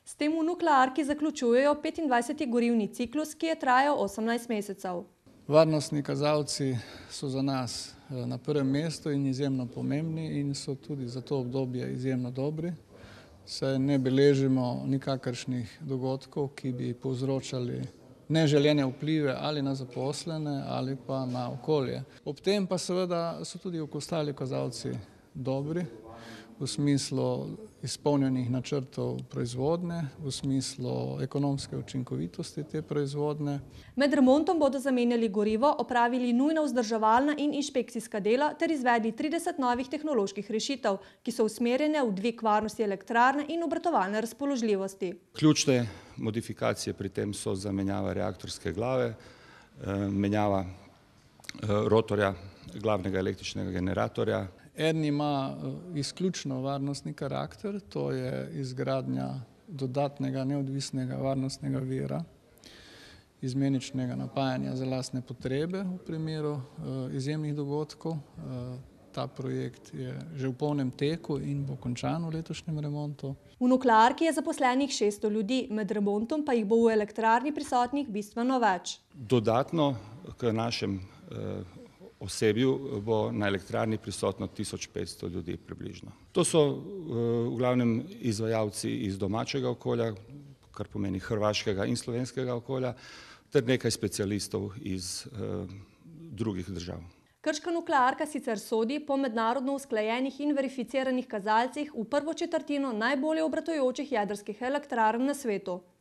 S tem v nuklearki zaključujejo 25. gorivni ciklus, ki je trajal 18 mesecev. Varnostni kazalci so za nas na prvem mestu in izjemno pomembni in so tudi za to obdobje izjemno dobri. Saj ne beležimo nikakršnih dogodkov, ki bi povzročali neželene vplive ali na zaposlene ali pa na okolje. Ob tem pa seveda so tudi ostali kazalci dobri, v smislu izpolnjenih načrtov proizvodnje, v smislu ekonomske učinkovitosti te proizvodnje. Med remontom bodo zamenjali gorivo, opravili nujna vzdrževalna in inšpekcijska dela ter izvedli 30 novih tehnoloških rešitev, ki so usmerjene v dvig varnosti elektrarne in obratovalne razpoložljivosti. Ključne modifikacije pri tem so zamenjava reaktorske glave, menjava rotorja glavnega električnega generatorja. Eden ima izključno varnostni karakter, to je izgradnja dodatnega neodvisnega varnostnega vira, izmeničnega napajanja za lastne potrebe v primeru izjemnih dogodkov. Ta projekt je že v polnem teku in bo končan v letošnjem remontu. V nuklearki je zaposlenih 600 ljudi, med remontom pa jih bo v elektrarni prisotnih bistveno več. Dodatno k našem osebju bo na elektrarni prisotno 1500 ljudi približno. To so v glavnem izvajalci iz domačega okolja, kar pomeni hrvaškega in slovenskega okolja, ter nekaj specialistov iz drugih držav. Krška nuklearka sicer sodi po mednarodno usklajenih in verificiranih kazalcih v prvo četrtino najbolje obratujočih jedrskih elektrarn na svetu.